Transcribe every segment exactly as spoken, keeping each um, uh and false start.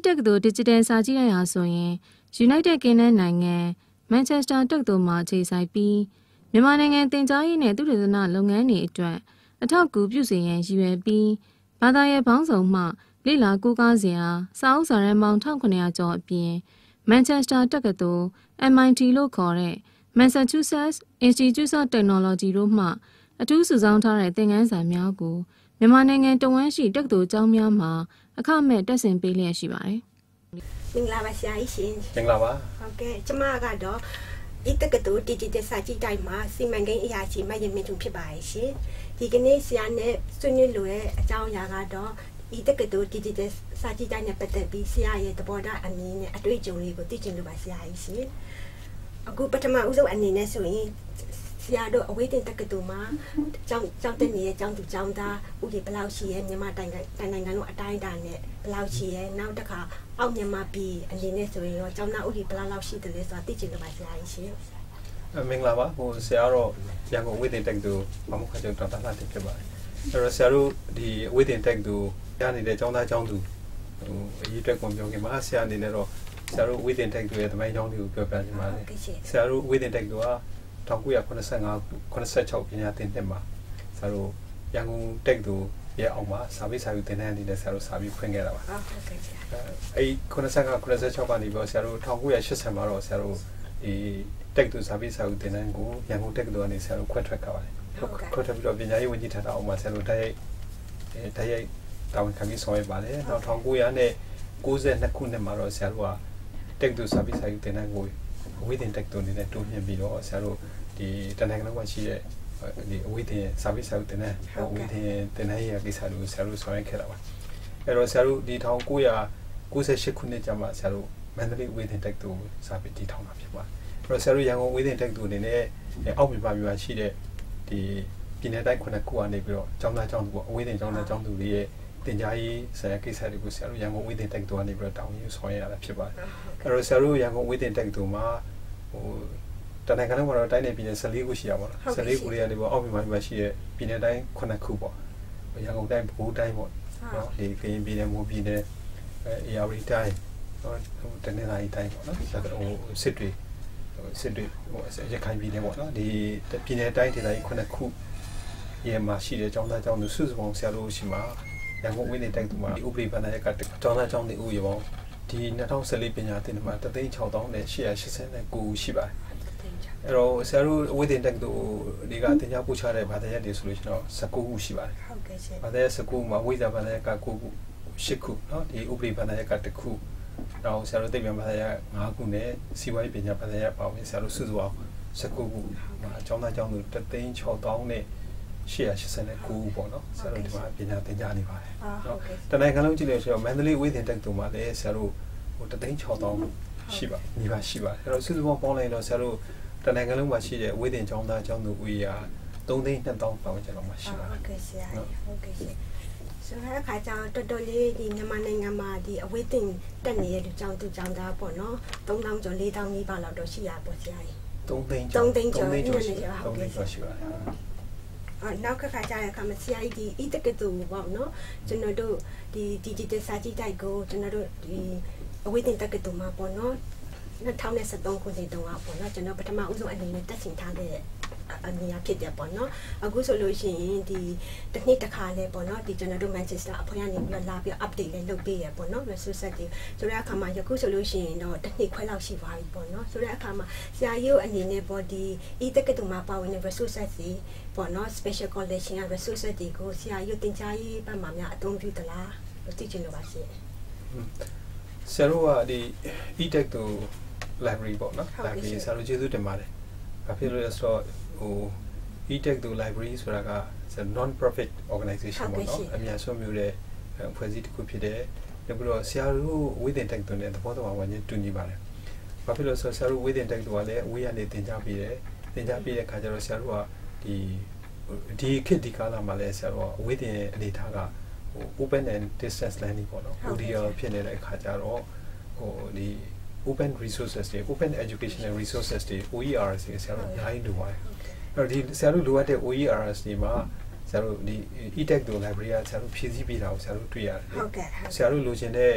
eTekkatho digital စာကြည့်ရအောင်ဆိုရင် United Kingdom နိုင်ငံ Manchester တက္ကသိုလ်မှာအခြေစိုက်ပြီးမြန်မာနိုင်ငံသင်ကြားရေးနဲ့သုတေသနလုပ်ငန်းတွေအတွက်အထောက်အကူပြုစေရန်ရည်ရွယ်ပြီးဘာသာရေးပေါင်းစုံမှလေ့လာကိုးကားစရာစာအုပ်စာတမ်းပေါင်း one thousand seven hundred ကျော်အပြင် Manchester တက္ကသိုလ် M I T လို့ခေါ်တဲ့ Massachusetts Institute of Technology တို့မှအထူးစုဆောင်းထားတဲ့သင်ခန်းစာများကိုမြန်မာနိုင်ငံတဝန်းရှိတက္ကသိုလ်ကျောင်းများမှာအခမဲ့တက်ဆင်ပေးလျက်ရှိပါတယ်။မင်္ဂလာပါဆရာကြီးရှင်။မင်္ဂလာပါ။ဟုတ်ကဲ့ကျမကတော့eTekkatho digital စာကြည့်တိုင်းမှာစီမံကိန်းအရာရှိမယမင်းသူဖြစ်ပါရဲ့ရှင်။ဒီကနေ့ဆရာနဲ့ဆွေးနွေးလိုတဲ့အကြောင်းအရာကတော့eTekkatho digital စာကြည့်တိုင်းနဲ့ပတ်သက်ပြီးဆရာရဲ့သဘောထားအမြင်နဲ့အတွေ့အကြုံလေးကိုသိချင်လို့ပါဆရာကြီးရှင်။အခုပထမဦးဆုံးအနေနဲ့ဆိုရင်ဆရာတို့အဝေးတင်တက္ကသိုလ်မှာကျောင်းကျောင်းတက်နေတဲ့ကျောင်းသူကျောင်းသားဥပဒေဘယ်လောက်ရှိရဲမြန်မာတိုင်းနိုင်ငံတို့အတိုင်းအတာနဲ့ဘယ်လောက်ရှိရဲနောက်တစ်ခါအောက်မြန်မာပြည်အနေနဲ့ဆိုရင်ရောကျောင်းသားဥပဒေဘယ်လောက်ရှိတယ်လဲဆိုတာသိချင်လို့ပါဆရာကြီးရှင်မင်္ဂလာပါဟိုဆရာတော့ရန်ကုန်အဝေးတင်တက္ကသိုလ်ဘာမှခကြတော့တာလာတင်ဖြစ်ပါတယ်အဲ့တော့ဆရာတို့ဒီအဝေးတင်တက္ကသိုလ်ရနေတဲ့ကျောင်းသားကျောင်းသူဟိုအရေးအတွက်ကိုပြောခင်မှာဆရာအနေနဲ့တော့ဆရာတို့အဝေးတင်တက္ကသိုလ်ရဲ့တမိုင်းကျောင်းလေးကိုပြောပြချင်ပါတယ်ဆရာတို့အဝေးတင်တက္ကသိုလ်ကone thousand nine hundred eighty-five ခုနှစ်ပညာသင်နှစ်မှာဆရာတို့ရန်ကုန်တက္ကသိုလ်ရဲ့အောက်မှာစာပေစာယူသင်တန်းအနေနဲ့ဆရာတို့စာပြီးဖွင့်ခဲ့တာပါဟုတ်ကဲ့ဆရာအဲဒီninety-nine ninety-sixကနေပြီးဆရာတို့nineteen eightyမှာတော့ဆရာတို့ဒီတက္ကသိုလ်စာပေစာယူသင်တန်းကိုရန်ကုန်တက္ကသိုလ်ကနေဆရာတို့ခွဲထွက်ခဲ့ပါတယ်ခွဲထွက်ပြီးတော့ပညာရေးဝန်ကြီးဌာနအောက်မှာဆရာတို့တိုက်ရိုက်တိုက်ရိုက်တာဝန်ခံပြီးဆောင်ရွက်ပါတယ်နောက်nineteen ninety-twoခုနှစ်မှာတော့ဆရာတို့ကတက္ကသိုလ်စာပေစာယူသင်တန်းကိုအဝေးတင်တက္ကသိုလ်အနေနဲ့တိုးမြှင့်ပြီးတော့ဆရာတို့ဒီတနင်္ဂနွေမှာရှိတဲ့ဒီအဝေးတင်စာပေစာယူသင်တန်းအဝေးတင်သင်တန်းရေးကိစ္စတွေကိုဆရာတို့ဆောင်ရွက်ခဲ့တာပါအဲ့တော့ဆရာတို့ဒီnineteen ninety-eightခုနှစ်ကျမှဆရာတို့မန္တလေးအဝေးတင်တက္ကသိုလ်စာပေတည်ထောင်တာဖြစ်ပါတယ်အဲ့တော့ဆရာတို့ရန်ကုန်အဝေးတင်တက္ကသိုလ်အနေနဲ့အောက်မြန်မာပြည်မှာရှိတဲ့ဒီပြည်내တိုင်းခုနှစ်ခုကနေပြီးတော့ကျောင်းသားကျောင်းသူပေါ့အဝေးတင်ကျောင်းသားကျောင်းသူတွေရဲ့သင်ကြားရေးဆရာကိစ္စတွေကိုဆရာတို့ရန်ကုန်အဝေးတင်တက္ကသိုလ်ကနေပြီးတော့တောင်းယူဆောင်ရွက်ရတာဖြစ်ပါတယ်အဲ့တော့ဆရာတို့ရန်ကုန်အဝေးတင်တက္ကသိုလ်မှာဟိုတနင်္ဂနွေမှာတော့တိုင်းနယ်ပြည်နယ်fourteenခုရှိရပါတော့fourteenခုတွေကနေပေါ့အောက်မြန်မာပြည်မှာရှိတဲ့ပြည်နယ်တိုင်းnineခုပေါ့ရန်ကုန်တိုင်းပဲခူးတိုင်းပေါ့နော်ဒီကရင်ပြည်နယ်မိုးပြည်နယ်အဲအေရဝတီတိုင်းဟိုတနင်္လာရီတိုင်းပေါ့နော်ဒါကတော့ဟိုစစ်တွေစစ်တွေဟိုရခိုင်ပြည်နယ်ပေါ့နော်ဒီပြည်နယ်တိုင်းဒေသကြီးnineခုရဲ့မှာရှိတဲ့ကျောင်းသားကျောင်းသူစုစုပေါင်းဆရာတို့ရှိမှာရန်ကုန်ဝင်းနေတိုက်သူမှာဥပဒေဘဏ္ဍာရကကျောင်းသားကျောင်းသူဥယျာဉ်ဒီtwenty fourteenပညာသင်မှာone thousand six thousand eight hundred eighty-nineရှိပါတယ်အဲ့တော့ဆရာတို့အဝေးတင်တက္ကသိုလ်ဒီကသင်ကြားပို့ချတဲ့ဘာသာရပ်တွေဆိုလို့ရှိရင်nineteenခုရှိပါတယ်ဟုတ်ကဲ့ရှင်ဘာသာရပ်nineteenခုမှာဝိဇ္ဇာဘာသာရပ်ကnineခုeightခုเนาะဒီဥပဒေဘာသာရပ်ကoneခုနောက်ဆရာတို့သိပ္ပံဘာသာရပ်fiveခုနဲ့စီးပွားရေးပညာဘာသာရပ်ပါဝင်ဆရာတို့စုစုပေါင်းnineteenခုမှာအကြောင်းသားအကြောင်းသူone thousand six thousandနဲ့eight hundred eighty-nineခုပေါ့နော်ဆရာတို့ဒီမှာပညာသင်ကြားနေပါတယ်เนาะတနင်္ဂနွေလုံးကြည့်လို့ဆိုတော့မန္တလေးဝေးတင်တက္ကသိုလ်မှာလည်းဆရာတို့ဟိုone thousand six thousandရှိပါညီပါရှိပါတယ်အဲ့တော့စုစုပေါင်းပေါင်းလိုက်တော့ဆရာတို့တနင်္ဂနွေလုံးမှာရှိတဲ့ဝေးတင်ကျောင်းသားကျောင်းသူဦးရေthreeသိန်းtwoသောင်းပတ်ဝန်းကျင်လောက်မှာရှိပါတယ်ဟုတ်ကဲ့ဆရာဟုတ်ကဲ့ရှင်ဆိုတော့အခါကျတော့တော်တော်လေးဒီမြန်မာနိုင်ငံမှာဒီအဝေးတင်တက်နေတဲ့လူကျောင်းသူကျောင်းသားပေါ့နော်threeသောင်းကျော်fourသောင်းနီးပါးလောက်တော့ရှိရပေါ့ဆရာကြီး threeသိန်းကျော်threeသိန်းကျော်ရှိပါတယ်ဟုတ်ကဲ့ရှိပါတယ်အော်နောက်ခါခါကျတဲ့အခါမှာဆရာကြီးဒီeTekkathoပေါ့နော်ကျွန်တော်တို့ဒီ digital စာကြည့်တိုက်ကိုကျွန်တော်တို့ဒီအဝေးတင်တက္ကသိုလ်မှာပေါ့နော်twenty seventeenခုနှစ်တုန်းကပေါ့နော်ကျွန်တော်ပထမဦးဆုံးအနေနဲ့တက်ဆင်ထားတဲ့အနေရာဖြစ်တယ်ပေါ့နော်အခုဆိုလို့ရှိရင်ဒီတစ်နှစ်တစ်ခါလဲပေါ့နော်ဒီကျွန်တော်တို့ Manchester အဖွဲ့ကနေပြီးတော့လာပြီး update လဲလုပ်ပေးရပေါ့နော် resource တွေဆိုတဲ့အခါမှာယခုဆိုလို့ရှိရင်တော့တစ်နှစ်ခွဲလောက်ရှိသွားပြီပေါ့နော်ဆိုတဲ့အခါမှာဆရာကြီးတို့အနေနဲ့ပေါ့ဒီ eTekkatho မှာပါဝင်တဲ့ resource တွေပေါ့နော် special collection က resource တွေကိုဆရာကြီးတို့သင်ကြားရေးဘက်မှာများအသုံးပြုသလားလို့သိချင်လို့ပါရှင်ဆရာတို့ကဒီ eTekkatho library ပေါ့နော် library ဆရာတို့ကျေးဇူးတင်ပါတယ်ဘာဖြစ်လို့လဲဆိုတော့ဟို eTekkatho library ဆိုတာက non profit organization ပေါ့နော်အများဆုံးမျိုးတဲ့အဖွဲ့အစည်းတစ်ခုဖြစ်တယ်နောက်ပြီးတော့ဆရာတို့ဝေးတင်တက္ကသိုလ်နဲ့သဘောတူအောင်ဝင်တူညီပါတယ်ဘာဖြစ်လို့ဆိုတော့ဆရာတို့ဝေးတင်တက္ကသိုလ်ကလည်းဝေးရနေသင်ကြားပေးတယ်သင်ကြားပေးတဲ့အခါကျတော့ဆရာတို့ကဒီဒီခေတ်ဒီကာလမှာလည်းဆရာတို့ကဝေးတင်အနေထားကဟို open and distance learning ပေါ့နော် O D L ဖြစ်နေတဲ့အခါကျတော့ဟိုဒီ open resources တွေ open educational resources တွေ O E R S တွေဆရာတို့အများကြီးလိုပါတယ်အဲ့တော့ဒီဆရာတို့လိုအပ်တဲ့ O E R S တွေမှာဆရာတို့ဒီ eTekkatho library ကဆရာတို့ဖြည့်ဆည်းပေးတာကိုဆရာတို့တွေ့ရတယ်ဟုတ်ကဲ့ဆရာတို့လိုချင်တဲ့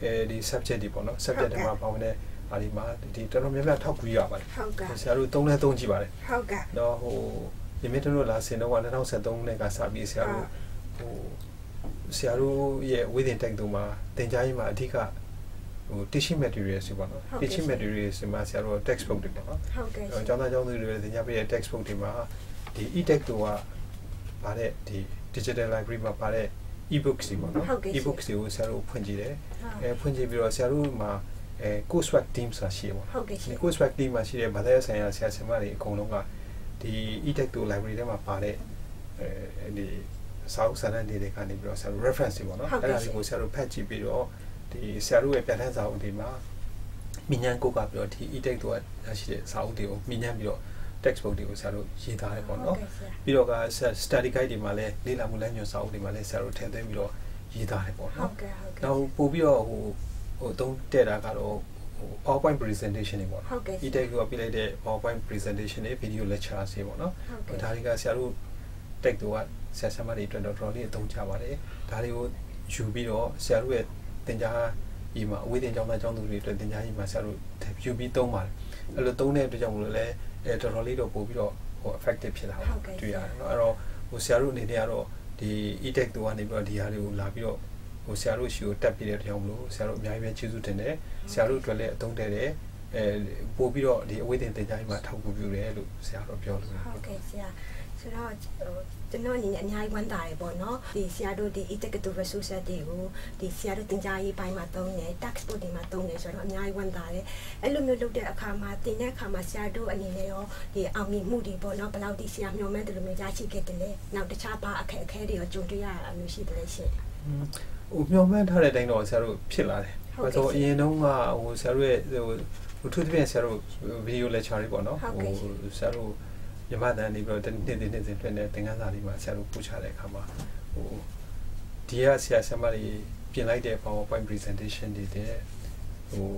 အဲဒီ subject တွေပေါ့နော် subject တွေမှာပါဝင်တဲ့အားဒီမှာဒီတော်တော်များများထောက်ကူရပါတယ်ဟုတ်ကဲ့ဆရာတို့သုံးလဲသုံးကြည့်ပါတယ်ဟုတ်ကဲ့တော့ဟိုဒီမင်းတို့လာစင်တော့twenty thirteenနဲ့ကစပြီးဆရာတို့ဟိုဆရာတို့ရဲ့ဝိသင်တက်သူမှာသင်ကြားရေးမှာအဓိကဟို teaching materials တွေပေါ့နော် teaching materials တွေမှာဆရာတို့ textbook တွေပေါ့နော်ဟုတ်ကဲ့ကျောင်းသားကျောင်းသူတွေသင်ကြားပေးတဲ့ textbook တွေမှာဒီ eTekkatho ကပါတဲ့ဒီ digital library မှာပါတဲ့ e-books တွေပေါ့နော် e-books တွေကိုဆရာတို့ဖွင့်ကြည့်တယ်အဲဖွင့်ကြည့်ပြီးတော့ဆရာတို့မှာအဲ coursework team ဆိုတာရှိရပေါ့နော်ဒီ coursework team မှာရှိတဲ့ဘာသာရေးဆိုင်ရာဆရာဆရာမတွေအကုန်လုံးကဒီ eTekkatho library ထဲမှာပါတဲ့အဲဒီစာအုပ်စာတမ်းတွေကနေပြီးတော့ဆရာတို့ reference တွေပေါ့နော်အဲ့ဒါတွေကိုဆရာတို့ဖတ်ကြည့်ပြီးတော့ဒီဆရာတို့ရဲ့ပြဋ္ဌာန်းစာအုပ်တွေမှာမြញ្ញံကိုကပြီးတော့ဒီ eTekkatho ကရှိတဲ့စာအုပ်တွေကိုမြញ្ញံပြီးတော့ textbook တွေကိုဆရာတို့ရေးထားတယ်ပေါ့နော်ပြီးတော့က study guide တွေမှာလည်းလေ့လာမှုလမ်းညွှန်စာအုပ်တွေမှာလည်းဆရာတို့ထည့်သွင်းပြီးတော့ရေးထားတယ်ပေါ့နော်ဟုတ်ကဲ့ဟုတ်ကဲ့နောက်ပို့ပြီးတော့ဟိုဟိုအသုံးတဲ့တာကတော့ဟို PowerPoint presentation တွေပေါ့နော် eTekkatho ကပြလိုက်တဲ့ PowerPoint presentation တွေ video lecture တွေပေါ့နော်ဒါတွေကဆရာတို့ Tekkatho ကဆရာဆရာမတွေအတွက်တော့တော်တော်လေးအသုံးချပါတယ်ဒါတွေကိုယူပြီးတော့ဆရာတို့ရဲ့သင်ကြားရေးမှာအဝေးသင်ကျောင်းသားကျောင်းသူတွေအတွက်သင်ကြားရေးမှာဆရာတို့ယူပြီးသုံးပါတယ်အဲ့လိုသုံးတဲ့အတွက်ကြောင့်မလို့လည်းအဲတော်တော်လေးတော့ပို့ပြီးတော့ဟို effective ဖြစ်လာတာတွေ့ရတယ်เนาะအဲ့တော့ဟိုဆရာတို့အနေနဲ့ကတော့ဒီ eTekkatho ကနေပြီးတော့ဒီဟာတွေကိုလာပြီးတော့ဟိုဆရာတို့ရှိကိုတက်ပြီးတဲ့ကြောင့်မလို့ဆရာတို့အများကြီးပဲကျေးဇူးတင်တယ်ဆရာတို့အတွက်လည်းအသုံးတဲ့တယ်အဲပို့ပြီးတော့ဒီအဝေးသင်သင်ကြားရေးမှာထောက်ကူပြုတယ်လို့ဆရာတို့ပြောလို့ဟုတ်ကဲ့ဆရာဆိုတော့ကျွန်တော်အနေနဲ့အများကြီးဝမ်းသာတယ်ပေါ့နော်ဒီဆရာတို့ဒီ eTekkatho resource တွေကိုဒီဆရာတို့သင်ကြားရေးပိုင်းမှာသုံးတယ် textbook တွေမှာသုံးတယ်ဆိုတော့အများကြီးဝမ်းသာတယ်အဲ့လိုမျိုးလုပ်တဲ့အခါမှာသင်တဲ့အခါမှာဆရာတို့အနေနဲ့ရောဒီအောင်မြင်မှုတွေပေါ့နော်ဘယ်လောက်ဒီဆရာမျှော်မှန်းတယ်လို့မျိုးကြားရှိခဲ့တယ်လဲနောက်တခြားဘာအခက်အခဲတွေရောကြုံတွေ့ရတာမျိုးရှိတယ်လဲရှင့်ဟိုမျှော်မှန်းထားတဲ့အတိုင်းတော့ဆရာတို့ဖြစ်လာတယ်ဘာလို့အရင်တုန်းကဟိုဆရာတို့ရဲ့ဟိုဟိုသူတပည့်ဆရာတို့ video lecture တွေပေါ့နော်ဟိုဆရာတို့မြမတန်နေပြီးတော့နေ့နေ့နေ့စဉ်တွေ့နေသင်ခန်းစာတွေမှာဆရာတို့ပို့ချတဲ့အခါမှာဟိုဒီကဆရာဆရာမတွေပြင်လိုက်တဲ့ PowerPoint presentation တွေတဲ့ဟို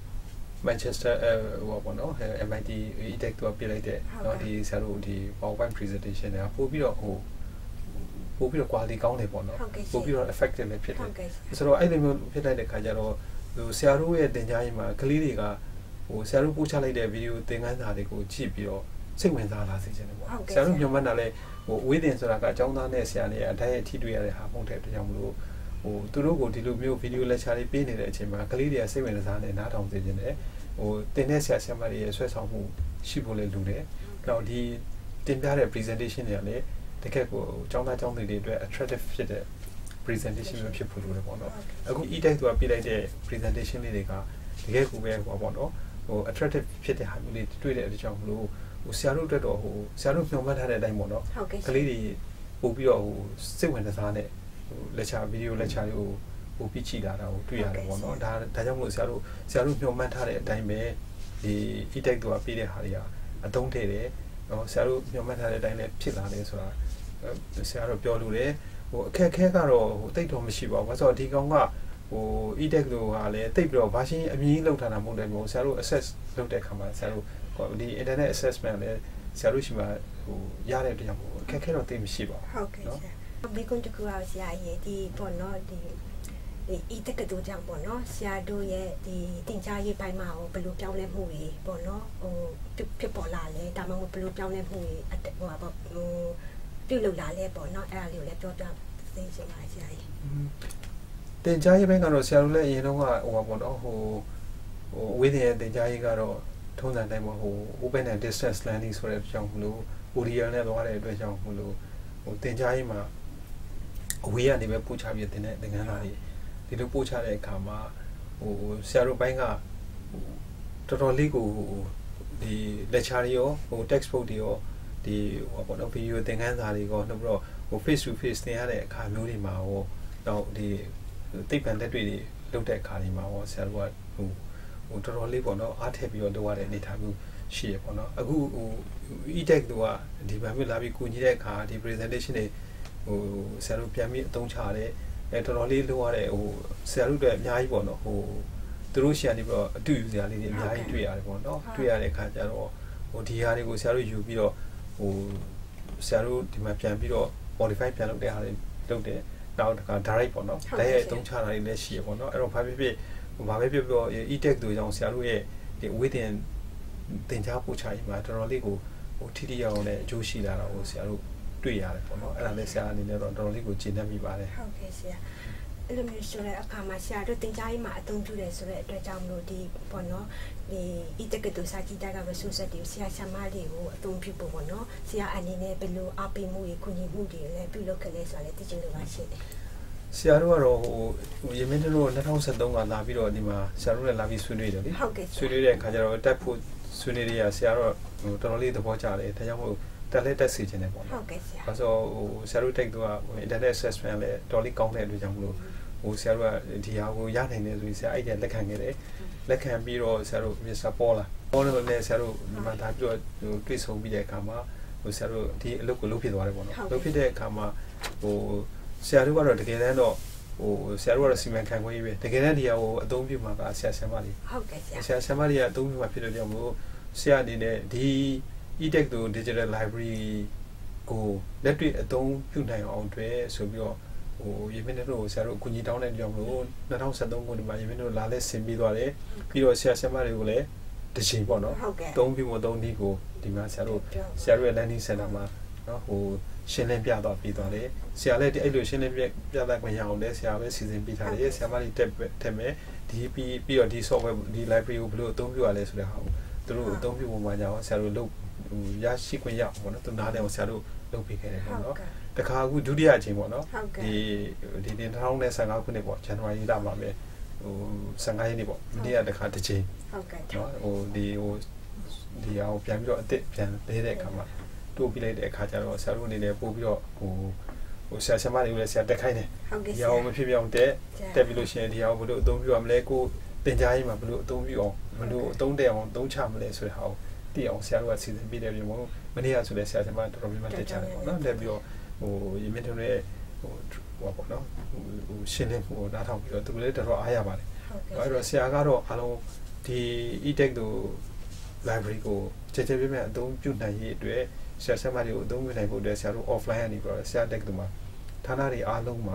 Manchester ဟိုပေါ့နော် M I T eTekkatho ပြင်လိုက်တဲ့เนาะဒီဆရာတို့ဒီ PowerPoint presentation တွေကပို့ပြီးတော့ဟိုပို့ပြီးတော့ quality ကောင်းတယ်ပေါ့နော်ပို့ပြီးတော့ effective လည်းဖြစ်တယ်ဆိုတော့အဲ့လိုမျိုးဖြစ်လိုက်တဲ့ခါကျတော့ဟိုဆရာတို့ရဲ့သင်ကြားရေးမှာကလေးတွေကဟိုဆရာတို့ပို့ချလိုက်တဲ့ video သင်ခန်းစာတွေကိုကြည့်ပြီးတော့စိတ်ဝင်စားလာစေချင်တယ်ပေါ့ဆရာတို့ညွှန်မှန်းတာလဲဟိုဝေးတင်ဆိုတာကအကြောင်းသားနဲ့ဆရာနဲ့အတိုင်းအထိတွေ့ရတဲ့ဟာပုံတဲ့အတွက်ကြောင့်မလို့ဟိုသူတို့ကိုဒီလိုမျိုးဗီဒီယိုလက်ချာလေးပေးနေတဲ့အချိန်မှာကလေးတွေကစိတ်ဝင်စားနေနားထောင်စေချင်တယ်ဟိုတင်တဲ့ဆရာဆရာမတွေရဲ့ဆွဲဆောင်မှုရှိဖို့လည်းလိုတယ်နောက်ဒီတင်ပြတဲ့ presentation တွေကလည်းတကယ်ကိုအကြောင်းသားအကြောင်းသူတွေအတွက် attractive ဖြစ်တဲ့ presentation မျိုးဖြစ်ဖို့လိုတယ်ပေါ့နော်အခု eTekkatho ကပြလိုက်တဲ့ presentation လေးတွေကတကယ်ကိုပဲဟိုပေါ့နော်ဟို attractive ဖြစ်တဲ့ဟာမျိုးလေးတွေ့တဲ့အတွက်ကြောင့်မလို့ဟိုဆရာတို့အတွက်တော့ဟိုဆရာတို့မျှော်မှန်းထားတဲ့အတိုင်းပေါ့နော်ကလေးတွေပို့ပြီးတော့ဟိုစိတ်ဝင်စားတဲ့ဟိုလက်ချာဗီဒီယိုလက်ချာတွေကိုပို့ပြီးကြည့်လာတာကိုတွေ့ရတယ်ပေါ့နော်ဒါဒါကြောင့်မလို့ဆရာတို့ဆရာတို့မျှော်မှန်းထားတဲ့အတိုင်းပဲဒီ eTekkatho ကပေးတဲ့ဟာတွေကအသုံးထည့်တယ်နော်ဆရာတို့မျှော်မှန်းထားတဲ့အတိုင်းလည်းဖြစ်လာတယ်ဆိုတာဆရာတို့ပြောလို့တယ်ဟိုအခက်ခဲကတော့ဟိုတိတ်တော့မရှိပါဘူးဘာလို့ဆိုတော့ဒီကောင်ကဟို eTekkatho ကလည်းတိတ်ပြီးတော့ version အမြင့်လောက်ထားတာမဟုတ်တယ်မျိုးဆရာတို့ access လုပ်တဲ့အခါမှာဆရာတို့ဒီ internet assessment လည်းဆရာတို့ရှိမှာဟိုရတဲ့အတွက်ကြောင့်အခက်ခဲတော့တိတ်မရှိပါဘူးဟုတ်ကဲ့ဆရာဘေကွန်တကူအောင်ဆရာရဲ့ဒီပေါ့နော်ဒီဒီ eTekkatho ကြောင့်ပေါ့နော်ဆရာတို့ရဲ့ဒီတင်ကြားရေးပိုင်းမှာဟိုဘယ်လိုပြောင်းလဲမှုတွေပေါ့နော်ဟိုဖြစ်ပေါ်လာလဲဒါမှမဟုတ်ဘယ်လိုပြောင်းလဲမှုတွေဟိုပါဟိုပြုလုပ်လာလဲပေါ့နော်အဲ့ဒါလေးကိုလည်းပြောပြသိချင်ပါဆရာကြီးတင်ကြားရေးပိုင်းကတော့ဆရာတို့လည်းအရင်တော့ဟိုပါပေါ့နော်ဟိုဟိုဝေးတဲ့တင်ကြားရေးကတော့ထုံးစံတိုင်းမှာဟို open and distance learning ဆိုတဲ့အကြောင်းမလို့ O D L နဲ့သွားတဲ့အတွက်ကြောင့်မလို့ဟိုသင်ကြားရေးမှာအဝေးကနေပဲပို့ချပြီးတင်တဲ့သင်ခန်းစာတွေဒီလိုပို့ချတဲ့အခါမှာဟိုဆရာတို့ဘိုင်းကတော်တော်လေးကိုဒီ lecture တွေရောဟို textbook တွေရောဒီဟိုပေါ့နော် video သင်ခန်းစာတွေရောနောက်ပြီးတော့ဟို face to face သင်ရတဲ့အခါမျိုးတွေမှာရောတော့ဒီသိပ္ပံလက်တွေ့တွေလုပ်တဲ့အခါတွေမှာရောဆရာတို့ကဟိုဟိုတော်တော်လေးပေါ့နော်အားထည့်ပြီးတော့လုပ်ရတဲ့အနေအထားမျိုးရှိရပေါ့နော်အခုဟို eTekkatho ကဒီဗာမျိုးလာပြီးကူညီတဲ့အခါဒီ presentation တွေဟိုဆရာတို့ပြန်ပြီးအသုံးချရတယ်အဲတော်တော်လေးလုပ်ရတဲ့ဟိုဆရာတို့တွေအများကြီးပေါ့နော်ဟိုသူတို့ရှာနေပြီးတော့အတူယူစရာလေးတွေအများကြီးတွေ့ရတယ်ပေါ့နော်တွေ့ရတဲ့အခါကျတော့ဟိုဒီဟာတွေကိုဆရာတို့ယူပြီးတော့ဟိုဆရာတို့ဒီမှာပြန်ပြီးတော့ modify ပြန်လုပ်တဲ့ဟာတွေလုပ်တယ်နောက်တခါ direct ပေါ့နော်ဒါရဲ့အသုံးချတာတွေလည်းရှိရပေါ့နော်အဲ့တော့ဘာဖြစ်ဖြစ်ဘာပဲပြောပြော eTekkatho ကြောင့်ဆရာတို့ရဲ့ဒီဝေးတင်တင်ကြားပို့ချရေးမှာတော်တော်လေးကိုဟိုထိထိရောက်အောင်နဲ့အကျိုးရှိလာတာကိုဆရာတို့တွေ့ရတယ်ပေါ့နော်အဲ့ဒါလည်းဆရာအနေနဲ့တော့တော်တော်လေးကိုကျေနပ်မိပါတယ်ဟုတ်ကဲ့ဆရာအဲ့လိုမျိုးဆိုတဲ့အခါမှာဆရာတို့တင်ကြားရေးမှာအသုံးပြုတယ်ဆိုတဲ့အတွက်ကြောင့်မလို့ဒီပေါ့နော်ဒီ eTekkatho စာကြည့်တာက resource တွေဆရာဆရာမတွေကိုအသုံးပြုဖို့ပေါ့နော်ဆရာအနေနဲ့ဘယ်လိုအားပေးမှုတွေကူညီမှုတွေလည်းပြုလုပ်ခဲ့လဲဆိုတာလည်းသိချင်လို့ပါရှင်ဆရာတို့ကတော့ဟိုရေမင်းတို့၂၀၁၃ကလာပြီးတော့ဒီမှာဆရာတို့လည်းလာပြီးဆွေးနွေးတယ်လေဆွေးနွေးတဲ့အခါကျတော့တက်ဖို့ဆွေးနွေးရဆရာတော့ဟိုတော်တော်လေးသဘောကျတယ်ဒါကြောင့်မို့တက်လက်တက်စီခြင်းတယ်ပေါ့နော်ဟုတ်ကဲ့ဆရာအဲဆိုဟိုဆရာတို့တက်တော့ internet assessment လည်းတော်လေးကောင်းတဲ့အတွက်ကြောင့်မလို့ဟိုဆရာတို့ကဒီဟာကိုရနိုင်တယ်ဆိုရင်ဆရာအဲ့ဒါလက်ခံခဲ့တယ်လက်ခံပြီးတော့ဆရာတို့ Mister Paul လာ Paul လည်းဆရာတို့ဒီမှာဒါပြီးတော့ဟိုတွေ့ဆုံပြီးတဲ့အခါမှာဟိုဆရာတို့ဒီအလုပ်ကိုလုပ်ဖြစ်သွားတယ်ပေါ့နော်လုပ်ဖြစ်တဲ့အခါမှာဟိုဆရာတို့ကတော့တကယ်တမ်းတော့ဟိုဆရာတို့ကတော့စီမံခန့်ခွဲရေးပဲတကယ်တမ်းဒီဟာကိုအသုံးပြုမှာကဆရာဆရာမလေးဟုတ်ကဲ့ဆရာဆရာဆရာမလေးကအသုံးပြုမှာဖြစ်တဲ့ကြောင့်မို့ဆရာအနေနဲ့ဒီ eTekkatho Digital Library ကိုလက်တွေ့အသုံးပြုနိုင်အောင်အတွက်ဆိုပြီးတော့ဟိုရေမင်းတို့ဆရာတို့အကူအညီတောင်းတဲ့ကြောင့်မို့၂၀၁၃ခုနှစ်မှာရေမင်းတို့လာလဲဆင်ပြီးသွားတယ်ပြီးတော့ဆရာဆရာမတွေကိုလည်းတချိန်ပေါ့နော်သုံးပြီးမသုံးဒီကိုဒီမှာဆရာတို့ဆရာတို့ရဲ့ landing center မှာနော်ဟိုရှင်းလင်းပြသွားပြီးသွားတယ်ဆရာလည်းအဲ့လိုရှင်းလင်းပြပြသခွင့်ရအောင်လဲဆရာပဲစီစဉ်ပေးထားတယ်ဆရာမလေးတက်တက်မယ်ဒီပြီးပြီးတော့ဒီ software ဒီ library ကိုဘယ်လိုအသုံးပြုရလဲဆိုတဲ့ဟာကိုသူတို့အသုံးပြုပုံမှန်ကြအောင်ဆရာတို့လုပ်ဟိုရရှိခွင့်ရအောင်ပေါ့နော်သူနားလည်းအောင်ဆရာတို့လုပ်ပေးခဲ့တယ်ပေါ့နော်တခါအခုဒုတိယအချိန်ပေါ့နော်ဒီဒီ၂၀၁၅ခုနှစ်ပေါ့ဇန်နဝါရီလမှာပဲဟို၁၅ရက်နေ့ပေါ့မနေ့ကတခါတစ်ချိန်ဟုတ်ကဲ့နော်ဟိုဒီဟိုဒီအောင်ပြန်ပြီးတော့အစ်စ်ပြန်ပေးတဲ့အခါမှာတိုးပြလိုက်တဲ့အခါကျတော့ဆရာတို့အနေနဲ့ပို့ပြီးတော့ဟိုဟိုဆရာဆရာမတွေလည်းဆရာတက်ခိုင်းတယ်ဒီအောင်မဖြစ်ပြောင်းတက်တက်ပြီးလို့ရှိရင်ဒီအောင်ဘယ်လိုအသုံးပြုရမလဲကိုတင်ကြားရေးမှာဘယ်လိုအသုံးပြုအောင်ဘယ်လိုအသုံးတက်အောင်သုံးချမလဲဆိုတဲ့ဟာကိုသိအောင်ဆရာတို့ကစီစဉ်ပေးတယ်ပြီးမို့မနေ့ကဆိုလည်းဆရာဆရာမတော်တော်များများတက်ချတယ်ပေါ့နော်တက်ပြီးတော့ဟိုရေမင်းတို့ရဲ့ဟိုဟိုပေါ့နော်ဟိုရှင်းလင်းဟိုနားထောင်ပြီးတော့သူလည်းတော်တော်အားရပါတယ်အဲ့တော့ဆရာကတော့အားလုံးဒီ eTekkatho library ကိုချက်ချက်ပြည့်ပြည့်အသုံးပြုနိုင်ရေးအတွက်ဆရာဆရာမတွေကိုအသုံးပြုနိုင်ဖို့အတွက်ဆရာတို့ offline ကနေပြီးတော့ဆရာ Etekkatho မှာဌာနတွေအားလုံးမှာ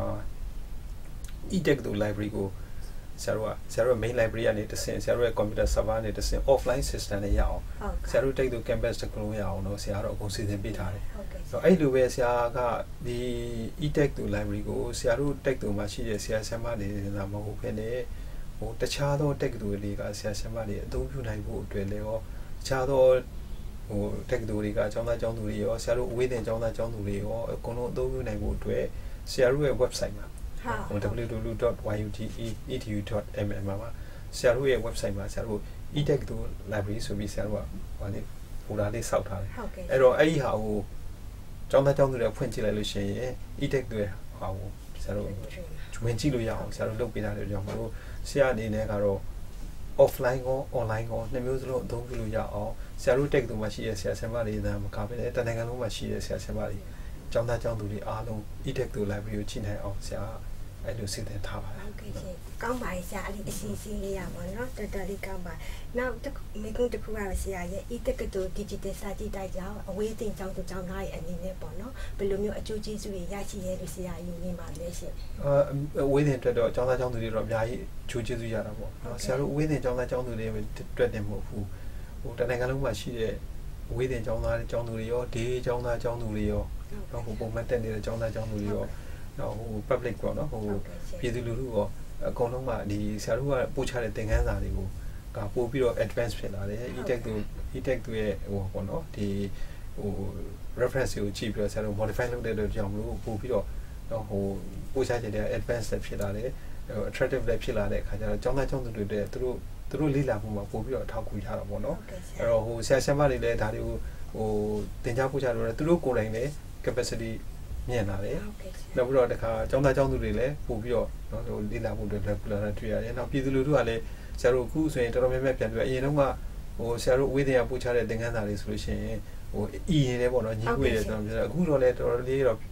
eTekkatho library ကိုဆရာတို့ကဆရာတို့ main library ကနေတဆင့်ဆရာတို့ရဲ့ computer server နဲ့တဆင့် offline system နဲ့ရအောင်ဆရာတို့ Etekkatho campus တစ်ခုလုံးရအောင်တော့ဆရာတို့အကုန်စီစဉ်ပေးထားတယ်။အဲ့လိုပဲဆရာကဒီ eTekkatho library ကိုဆရာတို့ Etekkatho မှာရှိတဲ့ဆရာဆရာမတွေလာမဟုတ်ဘဲနဲ့ဟိုတခြားသော Etekkatho တွေကဆရာဆရာမတွေအသုံးပြုနိုင်ဖို့အတွက်လည်းရောတခြားသောဟို Etekkatho တွေကအကြောင်းသားအကြောင်းသူတွေရောဆရာတို့အဝေးတင်အကြောင်းသားအကြောင်းသူတွေရောအကုန်လုံးအသုံးပြုနိုင်ဖို့အတွက်ဆရာတို့ရဲ့ website မှာဟို double-u double-u double-u dot y u t e e d u dot m m မှာဆရာတို့ရဲ့ website မှာဆရာတို့ eTekkatho library ဆိုပြီးဆရာတို့ကဟိုလေးဖိုဒါလေးစောက်ထားတယ်အဲ့တော့အဲ့ဒီဟာကိုကျောင်းသားကျောင်းသူတွေဖွင့်ကြည့်လိုက်လို့ရှိရင် eTekkatho ရဲ့ဟာကိုဆရာတို့ဝင်ကြည့်လို့ရအောင်ဆရာတို့လုပ်ပေးထားတဲ့ကြောင့်မလို့ဆရာအနေနဲ့ကတော့ offline ကော online ကောနှစ်မျိုးစလုံးအသုံးပြုလို့ရအောင်ဆရာတို့ Etekkatho မှာရှိတဲ့ဆရာဆရာမတွေသာမကဘဲတနိုင်ငံလုံးမှာရှိတဲ့ဆရာဆရာမတွေကျောင်းသားကျောင်းသူတွေအားလုံး eTekkatho library ကိုကြည့်နိုင်အောင်ဆရာအဲ့လိုစီစဉ်ထားပါတယ်ဟုတ်ကဲ့ရှင်ကောင်းပါရဲ့ဆရာအဲ့ဒီအစီအစဉ်လေးရပါတော့တော်တော်လေးကောင်းပါနောက်မိကုန်းတစ်ခုကဆရာရဲ့ eTekkatho digital စာကြည့်တိုက်ကြောင်းအဝေးတင်ကျောင်းသူကျောင်းသားရဲ့အနေနဲ့ပေါ့နော်ဘယ်လိုမျိုးအကျိုးကျေးဇူးတွေရရှိရဲလို့ဆရာယူနေပါလဲရှင်အာအဝေးတင်အတွက်တော့ကျောင်းသားကျောင်းသူတွေတော့အများကြီးအကျိုးကျေးဇူးရတာပေါ့နော်ဆရာတို့အဝေးတင်ကျောင်းသားကျောင်းသူတွေအတွက်တင်မဟုတ်ဘူးဟိုတနိုင်ငံလုံးမှာရှိတဲ့အဝေးတင်ကျောင်းသားကျောင်းသူတွေရောဒေးကျောင်းသားကျောင်းသူတွေရောဟိုပုံမှန်တက်နေတဲ့ကျောင်းသားကျောင်းသူတွေရောနော်ဟို public ပေါ့နော်ဟိုပြည်သူလူထုရောအကုန်လုံးကဒီဆရာတို့ကပို့ချတဲ့သင်ခန်းစာတွေကိုကပို့ပြီးတော့ advance ဖြစ်လာတယ် eTekkatho eTekkatho ရဲ့ဟိုပေါ့နော်ဒီဟို reference ကိုကြည့်ပြီးတော့ဆရာတို့ modify လုပ်တဲ့အတွက်ကြောင့်မလို့ပို့ပြီးတော့ဟိုပို့ချတဲ့ advance ဖြစ်လာတယ် attractive လည်းဖြစ်လာတဲ့အခါကျတော့ကျောင်းသားကျောင်းသူတွေတဲ့သူတို့သူတို့လေ့လာမှုမှာပို့ပြီးတော့အထောက်အကူရတာပေါ့နော်အဲ့တော့ဟိုဆရာဆရာမတွေလည်းဒါတွေကိုဟိုသင်ကြားပို့ချလို့သူတို့ကိုယ်တိုင်လည်း capacity မြင်လာတယ်နောက်ပြီးတော့တခါကျောင်းသားကျောင်းသူတွေလည်းပို့ပြီးတော့နော်ဟိုလေ့လာဖို့အတွက်လည်းလာတွေ့ရတယ်နောက်ပြည်သူလူထုကလည်းဆရာတို့အခုဆိုရင်တော်တော်များများပြန်ပြီးအရင်တော့ကဟိုဆရာတို့အဝေးတင်ကပို့ချတဲ့သင်ခန်းစာတွေဆိုလို့ရှိရင်ဟိုအီရင်လည်းပေါ့နော်ညီကိုရတယ်ဆိုတော့အခုတော့လည်းတော်တော်လေးတော့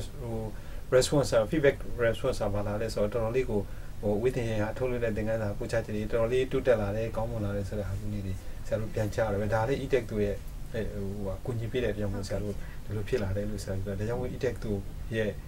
response feedback response ပါလာလဲဆိုတော့တော်တော်လေးကိုဟိုဝေးတင်ရအထုတ်လွှင့်တဲ့သင်ခန်းစာပို့ချချက်တွေတော်တော်လေးတိုးတက်လာတယ်ကောင်းမွန်လာတယ်ဆိုတဲ့ဟာမျိုးတွေဆရာတို့ပြန်ကြားရတယ်ဒါလေး eTekkatho ရဲ့ဟိုဟာကိုကြီးပြတဲ့ကြောင့်မို့ဆရာတို့ဒီလိုဖြစ်လာတယ်လို့ဆရာပြောဒါကြောင့်မို့ eTekkatho ရဲ့ဟ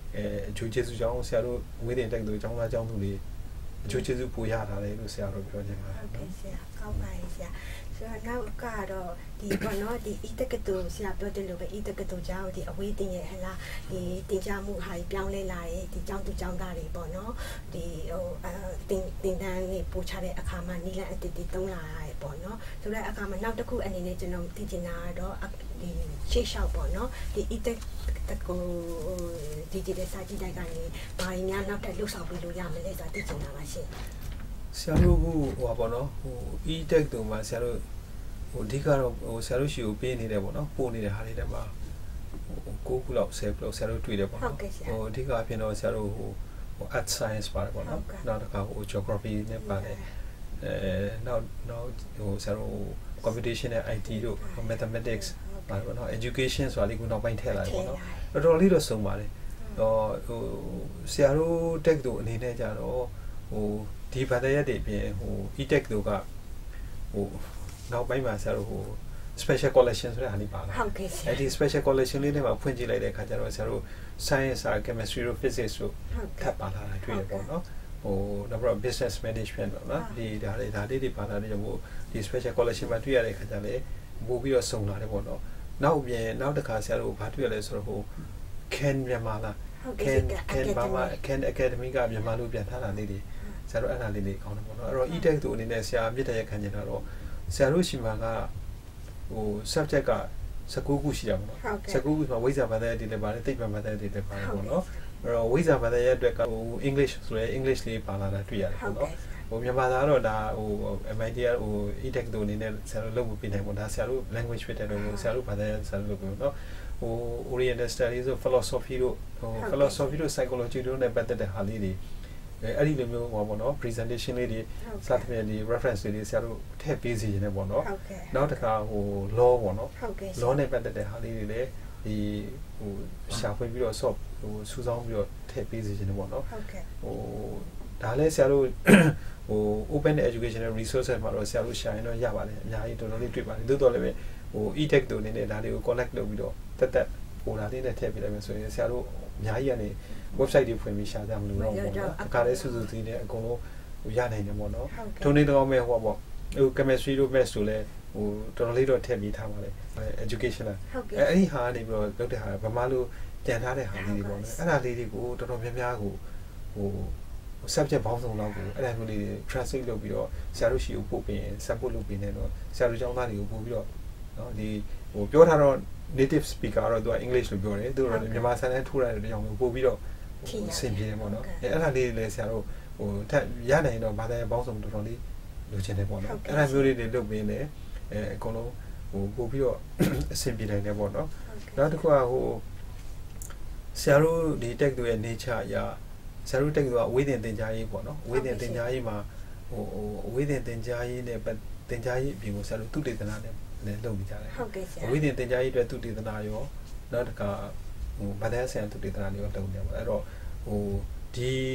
အကျိုးကျေးဇူးကြောင့်ဆရာတို့ဝေးတင်တက္ကသိုလ်ကျောင်းသားကျောင်းသူတွေအကျိုးကျေးဇူးပိုရတာလေလို့ဆရာတို့ပြောချင်ပါတယ်ဟုတ်ကဲ့ဆရာကောင်းပါရဲ့ဆရာဆိုတော့နောက်ကတော့ဒီပေါ့နော်ဒီ eTekkatho ဆရာပြောတယ်လို့ပဲ eTekkatho ကြောင့်ဒီအဝေးတင်ရဲ့ဟလာဒီတင်ကြားမှုဟာပြောင်းလဲလာတယ်ဒီကျောင်းသူကျောင်းသားတွေပေါ့နော်ဒီဟိုအတင်တင်တန်းတွေပို့ချတဲ့အခါမှာနီလန်အတစ်တီသုံးလာရတယ်ပေါ့နော်ဆိုတော့အခါမှာနောက်တစ်ခုအနေနဲ့ကျွန်တော်သိချင်တာကတော့ဒီရှေ့လျှောက်ပေါ့နော်ဒီ eTekkatho ဒီဒီတဲ့စာကြည့်တိုက်ကနေဘာရင်းများနောက်ထပ်လှုပ်ဆောင်ပြီးလို့ရမလဲဆိုတာသိချင်တာပါရှင်ဆရာတို့ဟိုဟိုပါနော်ဟို eTekkatho မှာဆရာတို့ဟိုအဓိကတော့ဟိုဆရာတို့ရှိကိုပေးနေတယ်ပေါ့နော်ပို့နေတဲ့ဟာတွေတက်မှာဟိုကိုခုလောက်ဆယ်ခုလောက်ဆရာတို့တွေ့တယ်ပေါ့နော်ဟိုအဓိကအဖြစ်တော့ဆရာတို့ဟိုဟို art science ပါတယ်ပေါ့နော်နောက်တစ်ခါဟို geography နဲ့ပါတယ်အဲနောက်နောက်ဟိုဆရာတို့ computation နဲ့ I T တို့ mathematics ပါတယ်ပေါ့နော် education ဆိုတာလေးခုနောက်ပိုင်းထည့်လာတယ်ပေါ့နော်တော်တော်လေးတော့စုံပါတယ်တော့ဟိုဆရာတို့ Etekatho အနေနဲ့ကြတော့ဟိုဒီဘာသာရပ်တွေပြင်ဟို eTekkatho ကဟိုနောက်ပိုင်းမှာဆရာတို့ဟို special collection ဆိုတဲ့ဟာလေးပါလာဟုတ်ကဲ့အဲ့ဒီ special collection လေးတွေမှာဖွင့်ကြည့်လိုက်တဲ့အခါကျတော့ဆရာတို့ science နဲ့ chemistry တို့ physics တို့ထပ်ပါလာတာတွေ့ရပေါ့နော်ဟိုနောက်ပြီး business management ပေါ့နော်ဒီဒါလေးဒါလေးတွေပါလာတဲ့ကြောင့်မို့ဒီ special collection မှာတွေ့ရတဲ့အခါကျလည်းပို့ပြီးတော့စုံလာတယ်ပေါ့နော်နောက်ပြင်နောက်တစ်ခါဆရာတို့ဘာတွေ့ရလဲဆိုတော့ဟို Can မြန်မာလား Can Can ဘာမှ Can Academy ကမြန်မာလိုပြန်ထားတာလေးတွေဆရာတို့အဲ့ဒါလေးတွေကောင်းတယ်ပေါ့နော်အဲ့တော့ eTekkatho အနေနဲ့ဆရာမြစ်တဲ့ခံနေတာတော့ဆရာတို့ရှိမှာကဟို subject က十九ခုရှိတာပေါ့နော်十九ခုဆိုဝိဇ္ဇာဘာသာတွေလည်းပါတယ်သိပ္ပံဘာသာတွေလည်းပါတယ်ပေါ့နော်အဲ့တော့ဝိဇ္ဇာဘာသာရဲ့အတွက်ကဟို English ဆိုရဲ English လေးပါလာတာတွေ့ရတယ်ပေါ့နော်ဟိုမြန်မာသားတော့ဒါဟို M I T ဟို eTekkatho အနေနဲ့ဆရာတို့လုပ်မပြနိုင်ဘူးဒါဆရာတို့ language ဖြစ်တယ်လို့ဆရာတို့ဘာသာဆရာတို့လုပ်ပြီးတော့ဟို Oriental Studies ဆို philosophy တို့ဟို philosophy တို့ psychology တို့နဲ့ပတ်သက်တဲ့ဟာလေးတွေအဲ့ဒီလိုမျိုးဟောပေါ့နော် presentation လေးတွေစသဖြင့်ဒီ reference တွေဆရာတို့ထည့်ပေးစီနေတယ်ပေါ့နော်နောက်တစ်ခါဟို law ပေါ့နော် law နဲ့ပတ်သက်တဲ့ဟာလေးတွေလည်းဒီဟိုရှာဖွေပြီးတော့ soft ဟိုစူးစောင်းပြီးတော့ထည့်ပေးစီနေတယ်ပေါ့နော်ဟိုဒါလည်းဆရာတို့ဟို open educational resources မှာတော့ဆရာတို့ရှာရင်တော့ရပါတယ်အများကြီးတော်တော်လေးတွေ့ပါတယ်သို့တော်လည်းပဲဟို eTekkatho အနေနဲ့ဒါတွေကို connect လုပ်ပြီးတော့တက်တက်ဟိုဒါလေးနဲ့ထည့်ပေးလိုက်မယ်ဆိုရင်ဆရာတို့အများကြီးကနေ website တွေဖွင့်ပြီးရှာကြမလို့တော့ပေါ့နော်အခါလေးစုစုသီးနဲ့အကုန်လုံးဟိုရနိုင်တယ်ပေါ့နော်ထုံနေတော့မဲ့ဟိုပေါ့ဟို chemistry တို့ maths တို့လည်းဟိုတော်တော်လေးတော့ထည့်ပြီးထားပါလေ education လားအဲအဲ့ဒီဟာကနေပြီးတော့လုပ်တဲ့ဟာဗမာလိုပြန်ထားတဲ့ဟာလေးတွေပေါ့နော်အဲ့ဒါလေးတွေကိုတော်တော်များများကိုဟို subject ဘောင်းစုံလောက်ကိုအဲ့ဒါမျိုးလေးတွေ translate လုပ်ပြီးတော့ဆရာတို့ရှိကိုပို့ပြီး support လုပ်ပေးနေတော့ဆရာတို့ကျောင်းသားတွေကိုပို့ပြီးတော့နော်ဒီဟိုပြောထားတော့ native speaker တော့သူက English လို့ပြောတယ်သူတို့မြန်မာဆန်နဲ့ထိုးရတယ်ကြောင့်ပို့ပြီးတော့ဆင်ပြေတယ်ပေါ့နော်အဲအဲ့ဒါလေးတွေလည်းဆရာတို့ဟိုထပ်ရနိုင်တော့ဘာသာပေါင်းစုံတော်တော်လေးလိုချင်တယ်ပေါ့နော်အဲ့ဒါမျိုးလေးတွေလုပ်ပေးနေအဲအကုန်လုံးဟိုပို့ပြီးတော့အဆင်ပြေနိုင်တယ်ပေါ့နော်နောက်တစ်ခုကဟိုဆရာတို့ဒီ Etekatho ရဲ့ nature အရာဆရာတို့ Etekatho ကအဝေးတင်သင်ကြားရေးပေါ့နော်အဝေးတင်သင်ကြားရေးမှာဟိုအဝေးတင်သင်ကြားရေးနဲ့သင်ကြားရေးအပြင်ကိုဆရာတို့သူတေသနာနဲ့လည်းလုပ်နေကြတယ်ဟုတ်ကဲ့ဆရာအဝေးတင်သင်ကြားရေးအတွက်သူတေသနာရောနောက်တစ်ခါဟိုဘာသာဆရာသူတေသနာတွေရောလုပ်နေပါအဲ့တော့ဟိုဒီ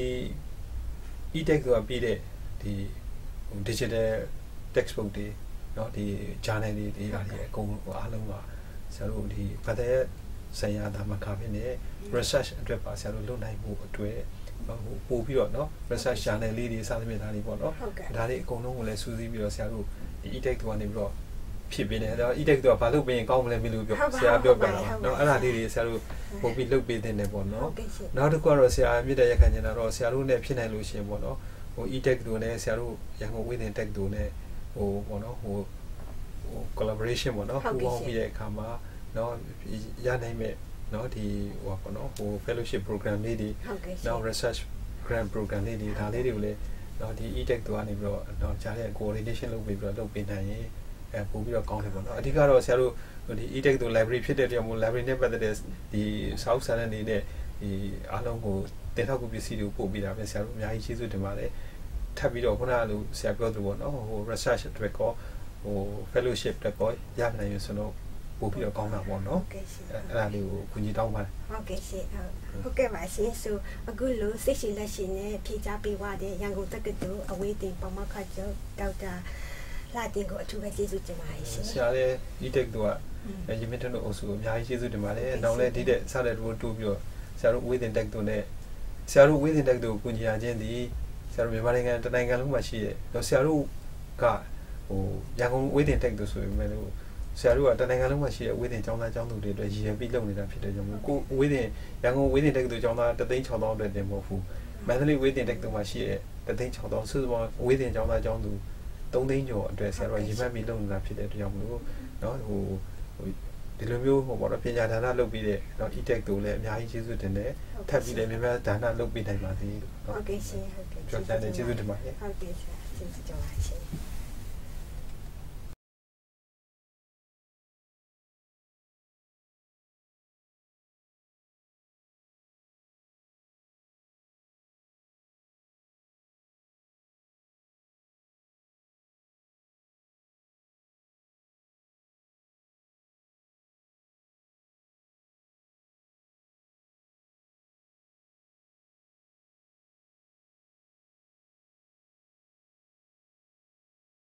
eTekkatho ကပြီးတဲ့ဒီဟို digital textbook တွေเนาะဒီ journal တွေဒီဟာတွေအကုန်အားလုံးပါဆရာတို့ဒီဘာသာဆရာဒါမှခါဖြစ်နေ research အတွက်ပါဆရာတို့လုပ်နိုင်မှုအတွက်ဟိုပို့ပြီးတော့เนาะ research journal လေးတွေစသဖြင့်ဒါတွေပေါ့เนาะဒါတွေအကုန်လုံးကိုလည်းစူးစီးပြီးတော့ဆရာတို့ဒီ eTekkatho ကနေပြီးတော့ဖြစ်ပြီးတယ်အဲ့တော့ eTekkatho ကဘာလုပ်ပြီးရင်ကောင်းမလဲမလို့ပြောဆရာပြောပြတာเนาะအဲ့ဒါလေးတွေဆရာတို့ပို့ပြီးလုပ်ပေးတဲ့နေပေါ့เนาะနောက်တစ်ခုကတော့ဆရာမြစ်တဲ့ရက်ခံနေတာတော့ဆရာတို့နဲ့ဖြစ်နိုင်လို့ရှိရင်ပေါ့เนาะဟို eTekkatho နဲ့ဆရာတို့ရန်ကုန်ဝိသင် Etekatho နဲ့ဟိုပေါ့เนาะဟိုဟို collaboration ပေါ့เนาะပူးပေါင်းပြီးတဲ့အခါမှာเนาะရနိုင်မဲ့เนาะဒီဟိုပေါ့เนาะဟို fellowship program လေးတွေနောက် research grant program လေးတွေဒါလေးတွေကိုလည်းเนาะဒီ eTekkatho ကနေပြီးတော့เนาะကြားတဲ့ coordination လုပ်ပြီးတော့လုပ်ပေးနိုင်ရင်အဲပို့ပြီးတော့ကောင်းတယ်ပေါ့เนาะအဓိကတော့ဆရာတို့ဒီ eTekkatho library ဖြစ်တဲ့ကြောင့်မို့ library နဲ့ပတ်သက်တဲ့ဒီစာအုပ်စာတမ်းတွေနဲ့ဒီအားလုံးကိုတင်ထောက်ကူပစ္စည်းတွေပို့ပြီးတာပဲဆရာတို့အများကြီးကျေးဇူးတင်ပါတယ်ထပ်ပြီးတော့ခုနကလိုဆရာပြောသလိုပေါ့နော်ဟို research အတွက်ကောဟို fellowship အတွက်ကောရနိုင်ရဆိုတော့ပို့ပြီးတော့ကောင်းတာပေါ့နော်အဲ့ဒါလေးကိုခွင့်ကြီးတောင်းပါတယ်ဟုတ်ကဲ့ရှင်ဟုတ်ကဲ့ပါရှင်ဆိုအခုလိုစိတ်ရှိလက်ရှိနဲ့ဖြေချပေးသွားတဲ့ရန်ကုန်တက္ကသိုလ်အဝေးတင်ပမခကျော်ဒေါက်တာလာတင်ကိုအထူးပဲကျေးဇူးတင်ပါတယ်ရှင်ဆရာလည်း eTekkatho ကရမင်းတို့အုပ်စုအများကြီးကျေးဇူးတင်ပါတယ်နောက်လည်းဒီတဲ့စတဲ့တို့တိုးပြီးတော့ဆရာတို့ဝေးတင်တက်သူနဲ့ဆရာတို့ဝေးတင်တက်သူကိုကူညီရခြင်းဒီဆရာတို့မြန်မာနိုင်ငံတနိုင်ငံလုံးမှာရှိရဲ့တော့ဆရာတို့ကဟိုရန်ကုန်ဝေးတင်တက်သူဆိုပေမဲ့လို့ဆရာတို့ကတနိုင်ငံလုံးမှာရှိတဲ့ဝေးတင်ကျောင်းသားကျောင်းသူတွေအတွက်ရည်ရွယ်ပြီးလုပ်နေတာဖြစ်တဲ့ကြောင့်မို့ကိုဝေးတင်ရန်ကုန်ဝေးတင်တက်သူကျောင်းသားတသိန်း၆သောင်းအတွက်တင်မဟုတ်ဘူးမန္တလေးဝေးတင်တက်သူမှာရှိတဲ့တသိန်း၆သောင်းစုစုပေါင်းဝေးတင်ကျောင်းသားကျောင်းသူသုံးသိန်းကျော်အတွက်ဆရာတို့ရည်မှတ်ပြီးလုပ်နေတာဖြစ်တဲ့ကြောင့်မို့လို့နော်ဟိုဒီလိုမျိုးဟိုပေါ့နော်ပညာဒါနလုပ်ပြီးတဲ့နော် eTekkatho လည်းအများကြီးကျေးဇူးတင်တယ်ထပ်ပြီးလည်းများများဒါနလုပ်ပြီးနိုင်ပါသေးလို့ဟုတ်ကဲ့ရှင်ဟုတ်ကဲ့ပြောကြတယ်ကျေးဇူးတင်ပါတယ်ဟုတ်ကဲ့ဆရာကျေးဇူးတင်ပါရှင်